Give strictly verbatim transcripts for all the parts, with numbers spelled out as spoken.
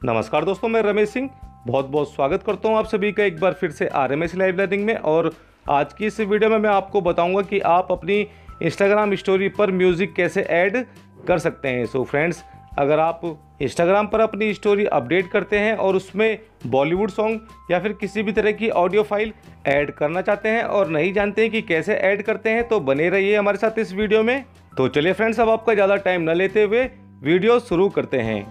नमस्कार दोस्तों, मैं रमेश सिंह बहुत बहुत स्वागत करता हूं आप सभी का एक बार फिर से R M S live learning में। और आज की इस वीडियो में मैं आपको बताऊंगा कि आप अपनी इंस्टाग्राम स्टोरी पर म्यूज़िक कैसे ऐड कर सकते हैं। सो फ्रेंड्स, अगर आप इंस्टाग्राम पर अपनी स्टोरी अपडेट करते हैं और उसमें बॉलीवुड सॉन्ग या फिर किसी भी तरह की ऑडियो फाइल ऐड करना चाहते हैं और नहीं जानते हैं कि कैसे ऐड करते हैं, तो बने रहिए हमारे साथ इस वीडियो में। तो चलिए फ्रेंड्स, अब आपका ज़्यादा टाइम न लेते हुए वीडियो शुरू करते हैं।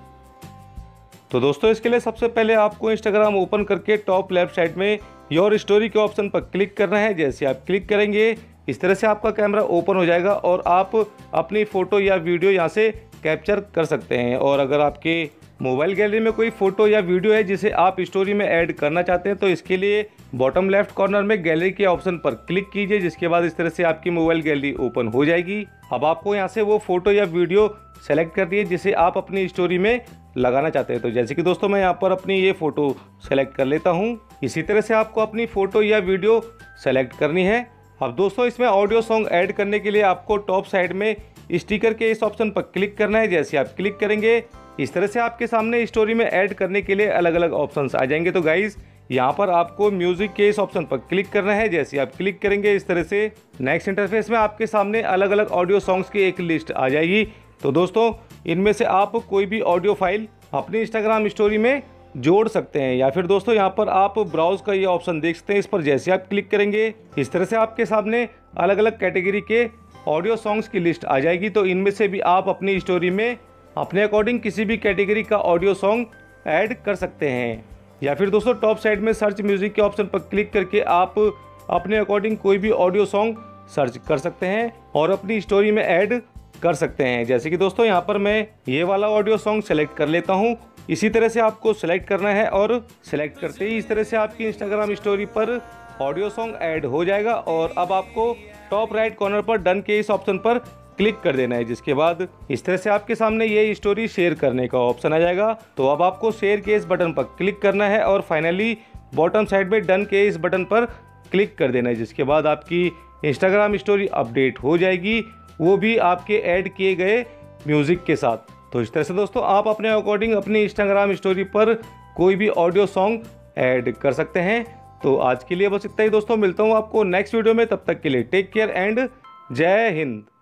तो दोस्तों, इसके लिए सबसे पहले आपको इंस्टाग्राम ओपन करके टॉप लेफ्ट साइड में योर स्टोरी के ऑप्शन पर क्लिक करना है। जैसे आप क्लिक करेंगे इस तरह से आपका कैमरा ओपन हो जाएगा और आप अपनी फ़ोटो या वीडियो यहाँ से कैप्चर कर सकते हैं। और अगर आपके मोबाइल गैलरी में कोई फ़ोटो या वीडियो है जिसे आप स्टोरी में ऐड करना चाहते हैं, तो इसके लिए बॉटम लेफ्ट कॉर्नर में गैलरी के ऑप्शन पर क्लिक कीजिए, जिसके बाद इस तरह से आपकी मोबाइल गैलरी ओपन हो जाएगी। अब आपको यहाँ से वो फ़ोटो या वीडियो सेलेक्ट करनी है जिसे आप अपनी स्टोरी में लगाना चाहते हैं। तो जैसे कि दोस्तों, मैं यहाँ पर अपनी ये फ़ोटो सेलेक्ट कर लेता हूँ। इसी तरह से आपको अपनी फ़ोटो या वीडियो सेलेक्ट करनी है। अब दोस्तों, इसमें ऑडियो सॉन्ग ऐड करने के लिए आपको टॉप साइड में स्टिकर के इस ऑप्शन पर क्लिक करना है। जैसे आप क्लिक करेंगे इस तरह से आपके सामने स्टोरी में ऐड करने के लिए अलग अलग ऑप्शंस आ जाएंगे। तो गाइज़, यहाँ पर आपको म्यूज़िक के इस ऑप्शन पर क्लिक करना है। जैसे आप क्लिक करेंगे इस तरह से नेक्स्ट इंटरफेस में आपके सामने अलग अलग ऑडियो सॉन्ग्स की एक लिस्ट आ जाएगी। तो दोस्तों, इनमें से आप कोई भी ऑडियो फाइल अपनी इंस्टाग्राम स्टोरी में जोड़ सकते हैं। या फिर दोस्तों, यहाँ पर आप ब्राउज का ये ऑप्शन देख सकते हैं। इस पर जैसे आप क्लिक करेंगे इस तरह से आपके सामने अलग अलग कैटेगरी के ऑडियो सॉन्ग्स की लिस्ट आ जाएगी। तो इनमें से भी आप अपनी स्टोरी में अपने अकॉर्डिंग किसी भी कैटेगरी का ऑडियो सॉन्ग ऐड कर सकते हैं। या फिर दोस्तों, टॉप साइड में सर्च म्यूज़िक के ऑप्शन पर क्लिक करके आप अपने अकॉर्डिंग कोई भी ऑडियो सॉन्ग सर्च कर सकते हैं और अपनी स्टोरी में ऐड कर सकते हैं। जैसे कि दोस्तों, यहाँ पर मैं ये वाला ऑडियो सॉन्ग सेलेक्ट कर लेता हूँ। इसी तरह से आपको सेलेक्ट करना है और सेलेक्ट करते ही इस तरह से आपकी इंस्टाग्राम स्टोरी पर ऑडियो सॉन्ग ऐड हो जाएगा। और अब आपको टॉप राइट कॉर्नर पर डन के इस ऑप्शन पर क्लिक कर देना है, जिसके बाद इस तरह से आपके सामने ये स्टोरी शेयर करने का ऑप्शन आ जाएगा। तो अब आपको शेयर के इस बटन पर क्लिक करना है और फाइनली बॉटम साइड में डन के इस बटन पर क्लिक कर देना है, जिसके बाद आपकी इंस्टाग्राम स्टोरी अपडेट हो जाएगी, वो भी आपके ऐड किए गए म्यूज़िक के साथ। तो इस तरह से दोस्तों, आप अपने अकॉर्डिंग अपनी इंस्टाग्राम स्टोरी पर कोई भी ऑडियो सॉन्ग ऐड कर सकते हैं। तो आज के लिए बस इतना ही दोस्तों, मिलता हूँ आपको नेक्स्ट वीडियो में। तब तक के लिए टेक केयर एंड जय हिंद।